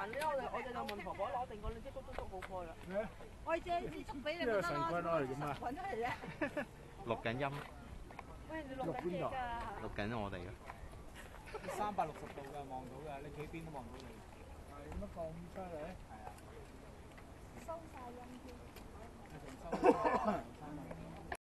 呢，我哋就問婆婆攞定個兩支竹竹竹好過啦。 我借支竹俾你呢個神棍攞嚟做咩？ 滾出嚟啫。 錄緊音， 喂，你錄緊嘢㗎？ 錄緊我哋嘅。 360度㗎，望到㗎，你企邊都望到你。 係乜咁犀利？